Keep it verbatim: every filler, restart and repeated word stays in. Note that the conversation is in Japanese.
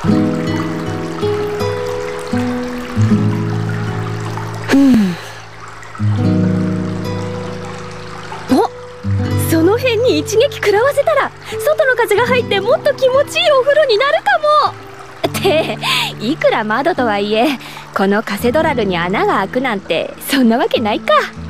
お、その辺に一撃食らわせたら外の風が入ってもっと気持ちいいお風呂になるかも。っていくら窓とはいえこのカセドラルに穴が開くなんてそんなわけないか。